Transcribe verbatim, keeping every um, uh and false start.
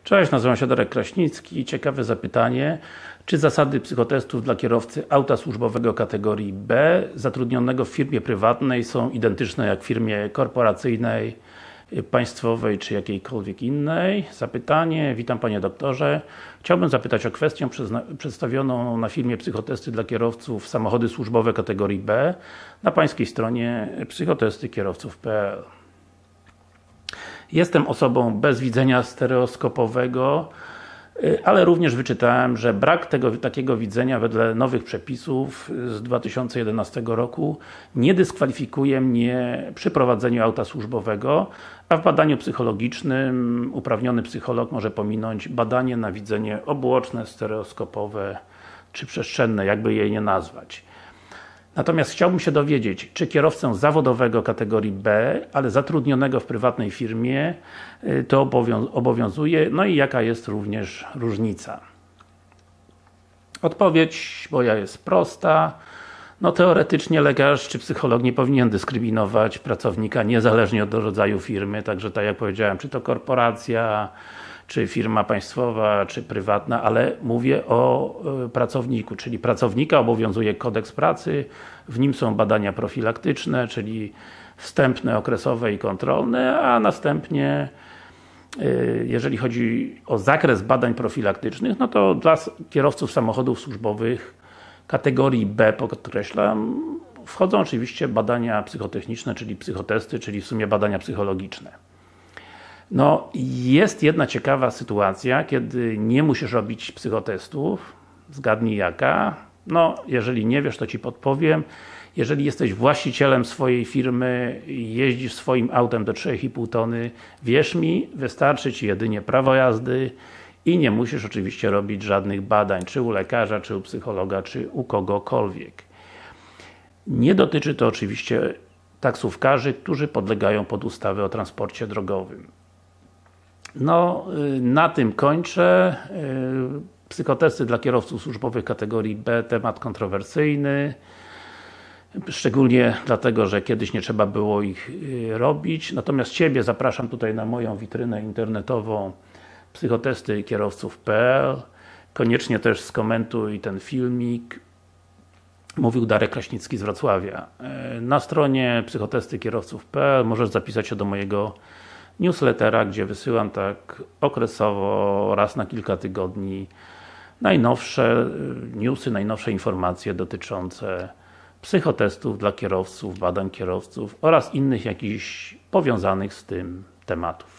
Cześć, nazywam się Darek Kraśnicki. Ciekawe zapytanie. Czy zasady psychotestów dla kierowcy auta służbowego kategorii B zatrudnionego w firmie prywatnej są identyczne jak w firmie korporacyjnej, państwowej czy jakiejkolwiek innej? Zapytanie. Witam Panie Doktorze. Chciałbym zapytać o kwestię przedstawioną na filmie Psychotesty dla kierowców samochody służbowe kategorii B na Pańskiej stronie psychotesty kierowców kropka p l. Jestem osobą bez widzenia stereoskopowego, ale również wyczytałem, że brak tego, takiego widzenia wedle nowych przepisów z dwa tysiące jedenastego roku nie dyskwalifikuje mnie przy prowadzeniu auta służbowego, a w badaniu psychologicznym uprawniony psycholog może pominąć badanie na widzenie obuoczne, stereoskopowe czy przestrzenne, jakby je nie nazwać. Natomiast chciałbym się dowiedzieć, czy kierowcę zawodowego kategorii B, ale zatrudnionego w prywatnej firmie to obowiązuje, no i jaka jest również różnica. Odpowiedź moja jest prosta. No teoretycznie lekarz czy psycholog nie powinien dyskryminować pracownika niezależnie od rodzaju firmy, także tak jak powiedziałem, czy to korporacja, czy firma państwowa, czy prywatna, ale mówię o y, pracowniku, czyli pracownika obowiązuje kodeks pracy, w nim są badania profilaktyczne, czyli wstępne, okresowe i kontrolne, a następnie y, jeżeli chodzi o zakres badań profilaktycznych, no to dla kierowców samochodów służbowych kategorii B, podkreślam, wchodzą oczywiście badania psychotechniczne, czyli psychotesty, czyli w sumie badania psychologiczne. No, jest jedna ciekawa sytuacja, kiedy nie musisz robić psychotestów. Zgadnij jaka? No, jeżeli nie wiesz, to Ci podpowiem. Jeżeli jesteś właścicielem swojej firmy, jeździsz swoim autem do trzy i pół tony, wierz mi, wystarczy Ci jedynie prawo jazdy i nie musisz oczywiście robić żadnych badań, czy u lekarza, czy u psychologa, czy u kogokolwiek. Nie dotyczy to oczywiście taksówkarzy, którzy podlegają pod ustawę o transporcie drogowym. No, na tym kończę. Psychotesty dla kierowców służbowych kategorii B, temat kontrowersyjny. Szczególnie dlatego, że kiedyś nie trzeba było ich robić. Natomiast Ciebie zapraszam tutaj na moją witrynę internetową psychotesty kierowców kropka p l. Koniecznie też skomentuj ten filmik. Mówił Darek Kraśnicki z Wrocławia. Na stronie psychotesty kierowców kropka p l możesz zapisać się do mojego newslettera, gdzie wysyłam tak okresowo, raz na kilka tygodni najnowsze newsy, najnowsze informacje dotyczące psychotestów dla kierowców, badań kierowców oraz innych jakichś powiązanych z tym tematów.